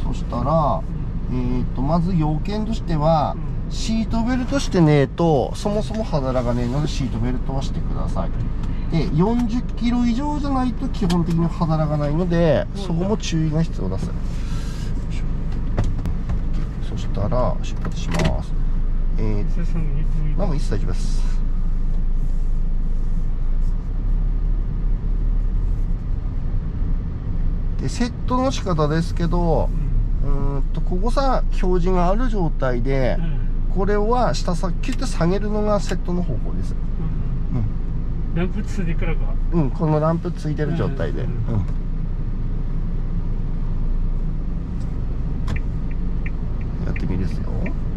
そしたら、まず要件としては、シートベルトしてねえと、そもそも歯だらがねえのでシートベルトはしてください。で、40キロ以上じゃないと基本的に歯だらがないので、そこも注意が必要です。そしたら、出発します。なんか一切大丈夫です。で、セットの仕方ですけど、ここさ、表示がある状態で、これは下さっきって下げるのがセットの方法です。 ランプついてからか。 このランプついてる状態で。やってみるですよ。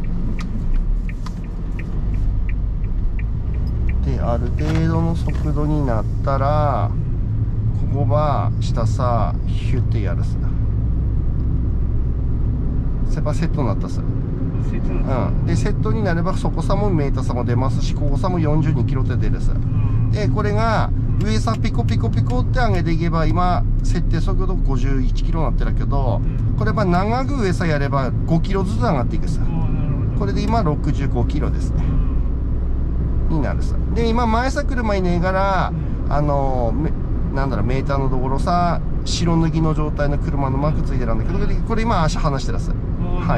で、ある程度の速度になったら、ここは下さ、ヒュッてやるっす。セットになったっす。で、セットになればそこさもメーター差も出ますし、ここさも42キロって出るっす。で、これが上さピコピコピコって上げていけば、今設定速度51キロになってるけど、これは長く上さやれば5キロずつ上がっていくっす。これで今65キロですね。になるっす。で、今前さ車いねえから、なんだろう、メーターのところさ、白抜きの状態の車のマークついてるんだけど、これ今足離してるっす。はい。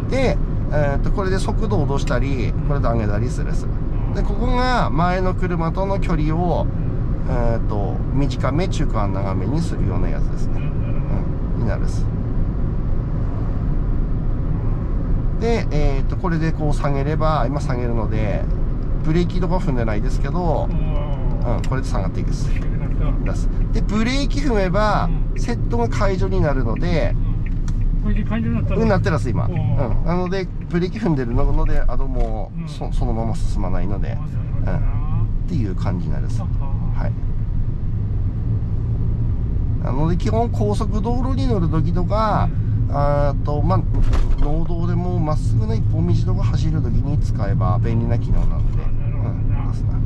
で、これで速度を落としたり、これで上げたりするっす。で、ここが前の車との距離を、短め、中間、長めにするようなやつですね。になるっす。で、これでこう下げれば、今下げるので、ブレーキとか踏んでないですけど、これで下がっていくっす。で、ブレーキ踏めば、セットが解除になるので、なってるっす、今。なので、ブレーキ踏んでるので、あともう、そのまま進まないので、っていう感じになるっす。はい。なので、基本高速道路に乗るときとか、農道でもまっすぐな一本道とか走るときに使えば便利な機能なので、ですね。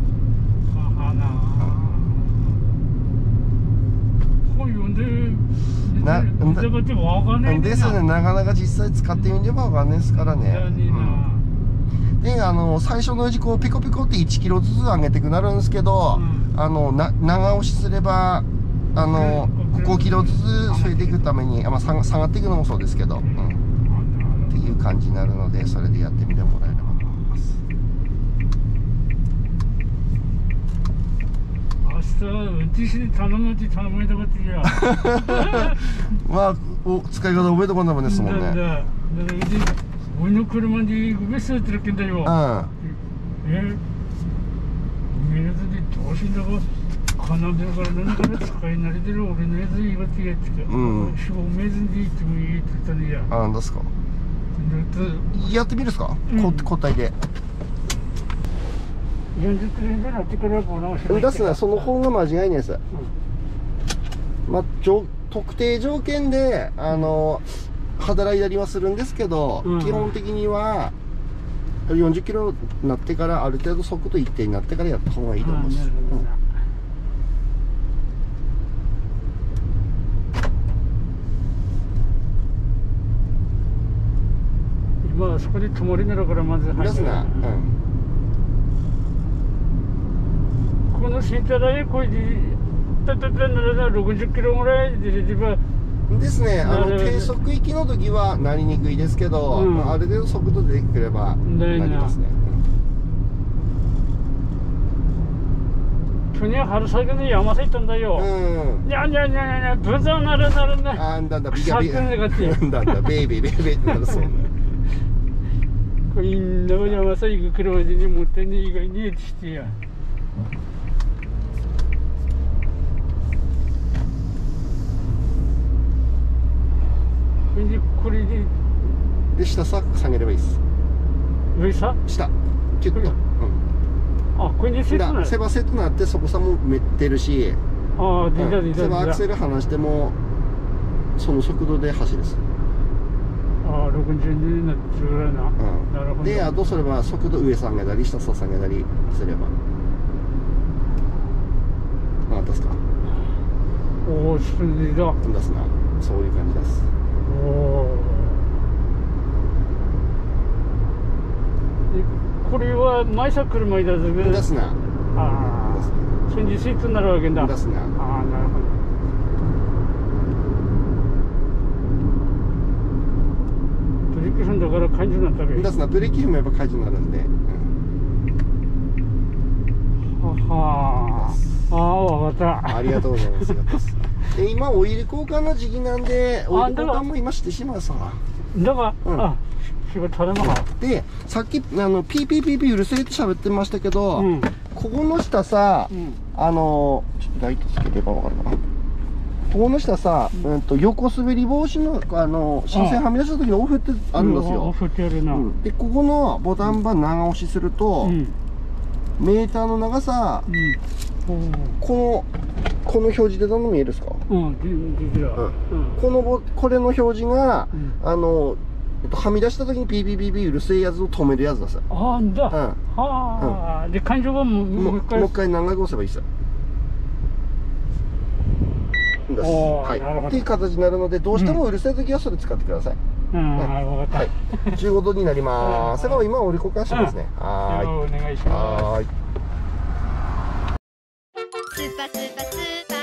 ですね、なかなか実際使ってみればわかんないですからね。で、最初のうちこうピコピコって1キロずつ上げてくなるんですけど、長押しすれば、5キロずつ増えていくために、下がっていくのもそうですけど、っていう感じになるので、それでやってみてもらえればと思います。 運転手に頼むって頼まれたことや。 まあ、使い方覚えてこんなもんですもんね。 俺の車に上すってるけんだよ。上のやつでどうしんだか、かなでるから何から使い慣れてる俺のやつ言いばってやつか。証明済みで言ってもいいって言ったねや。 なんですか。やってみるっすか、交代で。 40キロになってからこう直しですね、その方が間違いないです。まあ、特定条件で、働いたりはするんですけど、基本的には、40キロになってから、ある程度速度一定になってからやった方がいいと思います。 今、そこで止まりならからまず入る。ですね。このセンターラインこれで60キロぐらいで出ればですね、低速域の時はなりにくいですけど、ある程度速度でくればなりますね。 去年春先に山さ行ったんだよ。にゃにゃにゃにゃにゃ、ブザーなるね。 なんだ、ビガビガ。なんだ、ベイベーってなるそうね。 これみんなが山さ行く車で持ってね、意外にしてや。これで下さ下げればいいです。 上さ下キュッと。 あ、これにセットなる。 セバセットなってそこさもめってるし、セバアクセル離してもその速度で走るです。 60になってるぐらいな。なるほど。 で、あとそれは速度上下げたり下下げたりすれば。あ、ですか。 おお、スピードだ。 ですな。そういう感じです。 おお。 が前さ車に出す出すな。 ああ、チェンジシートになるわけだ。 出すな。 ああ、なるほど。ブレーキ踏んだから感じになったべ。 出すな。ブレーキ踏めば解除になるんで。 はあ、ああ、わかった。 ありがとうございます。で、今オイル交換の時期なんで、オイル交換も今してしまうさ。 だから、あ、仕事頼むわ。 で、さっきピーピーピーピーうるせえって喋ってましたけど、ここの下さ、ちょっとライトつければわかるかな。ここの下さ、横滑り防止の車線はみ出した時のオフってあるんですよ。 オフってやるな。 で、ここのボタンば長押しすると、メーターの長さ、この表示でどの見えるですか？これの表示が、はみ出した時にピーピーピーピーうるせえやつを止めるやつださ。 あんだ。はあ。で、感情がもう一回何回押せばいいさ。はい。っていう形になるので、どうしてもうるせえ時はそれ使ってください。 わかった。 15度になります。今オイル交換してますね。 はい。お願いします。 はい。 スーパースーパースーパー